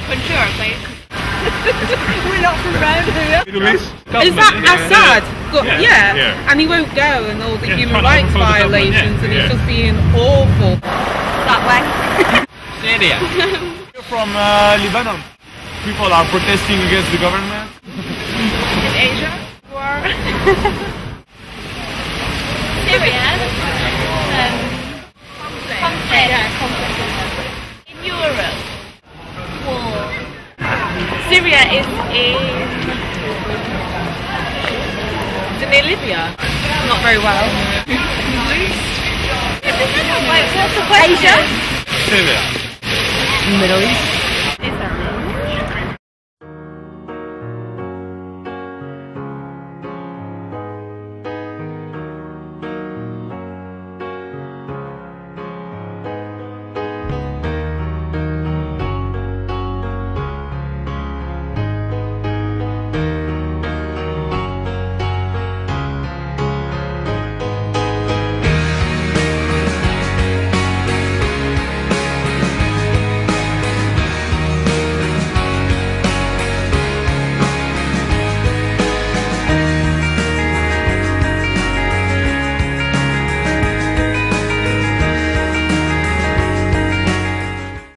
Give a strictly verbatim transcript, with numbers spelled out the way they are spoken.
country or place? We're not from round here. Is that Assad? Go, yeah. Yeah. yeah, and he won't go, and all the yeah, human rights violations, yeah. and he's yeah. just being awful. That way. Syria. You're from uh, Lebanon. People are protesting against the government. In Asia? War. Syria. Um, conflict. Yeah, conflict. In Europe. War. Syria is in... Is it near Libya? Not very well. Asia? Syria. Middle East.